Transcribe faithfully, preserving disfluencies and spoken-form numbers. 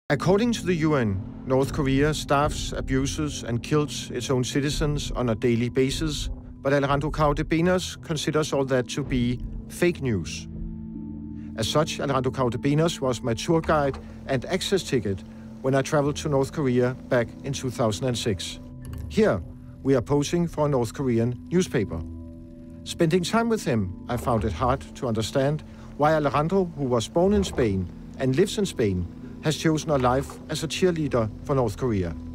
According to the U N, North Korea staffs, abuses and kills its own citizens on a daily basis, but Alejandro Caudebenas considers all that to be fake news. As such, Alejandro Caudebenas was my tour guide and access ticket when I traveled to North Korea back in two thousand six. Here, we are posing for a North Korean newspaper. Spending time with him, I found it hard to understand why Alejandro, who was born in Spain and lives in Spain, has chosen a life as a cheerleader for North Korea.